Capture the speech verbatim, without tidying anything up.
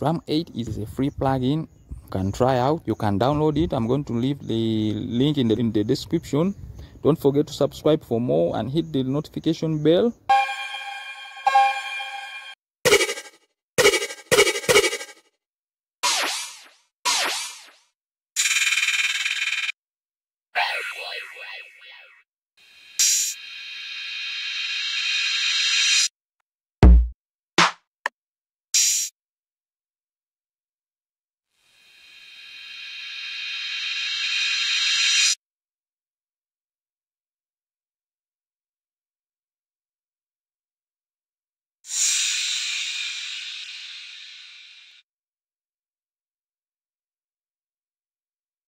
Drum eight is a free plugin. You can try out. You can download it. I'm going to leave the link in the in the description. Don't forget to subscribe for more and hit the notification bell.